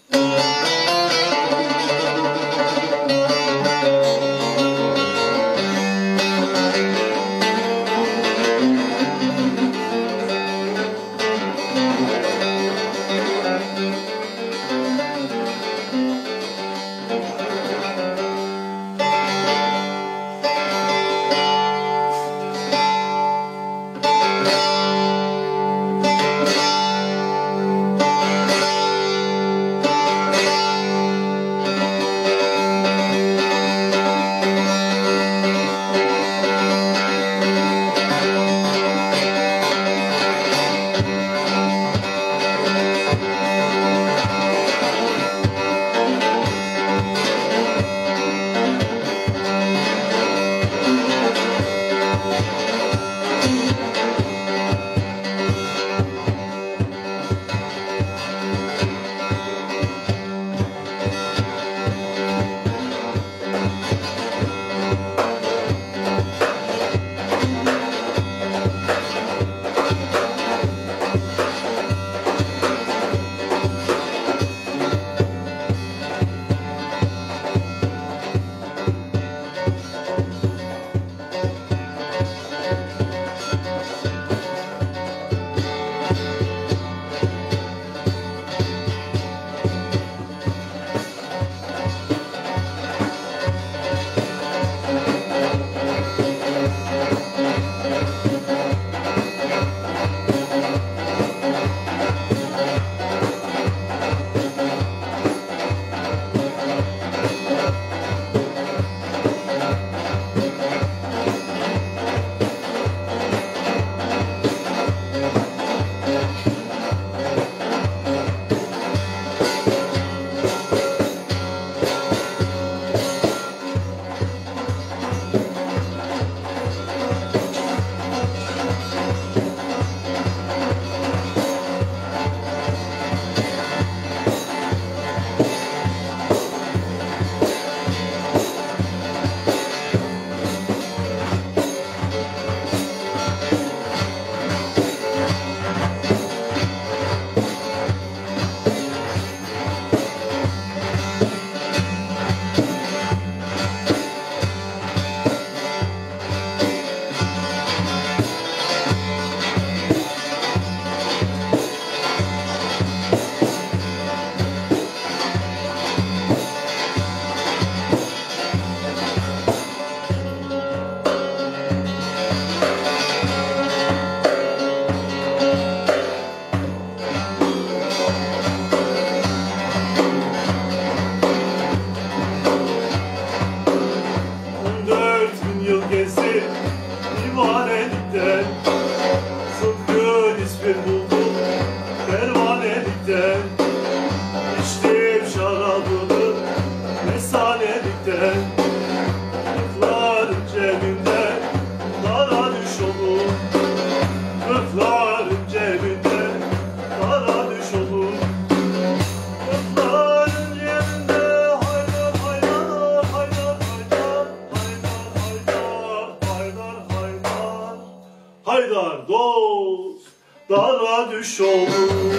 Haydar dost dara düş olur.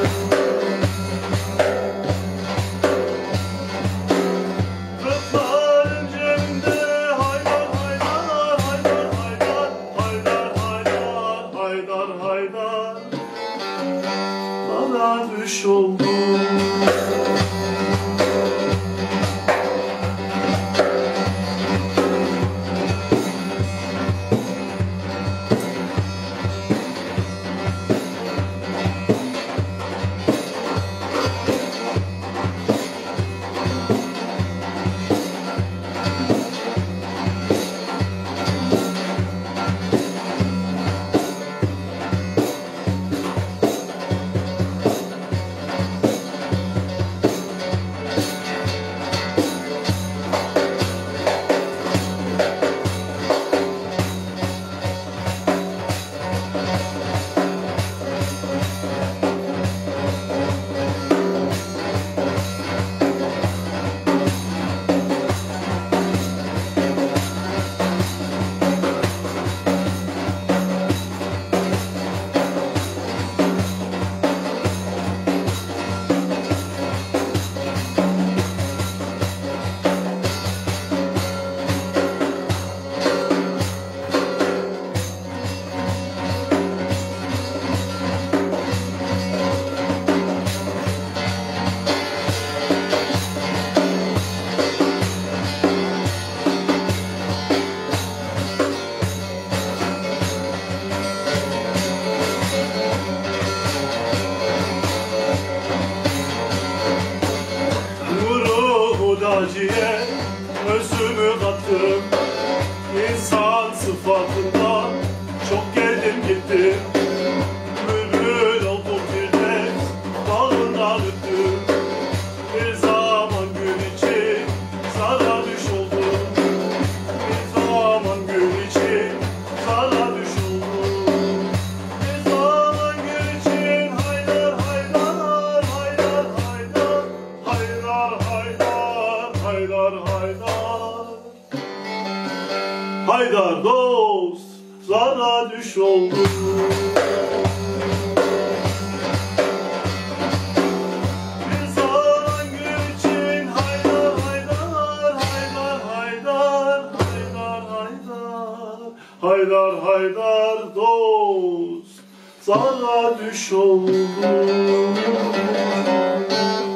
Kırkların cebinde Haydar Haydar Haydar Haydar Haydar Haydar Haydar Haydar dara düş olur. acıya özümü kattım. İnsan sıfatından çok geldim gittim. Bülbül oldum bir de dalından öttüm. Bir zaman gün için zara düş oldum. Bir zaman gün için zara düş oldum. Bir zaman gün için haydar haydar haydar haydar haydar haydar haydar haydar. Haydar dost zara düş oldum. Bir zaman gün için haydar haydar haydar haydar haydar haydar haydar haydar dost zara düş oldum.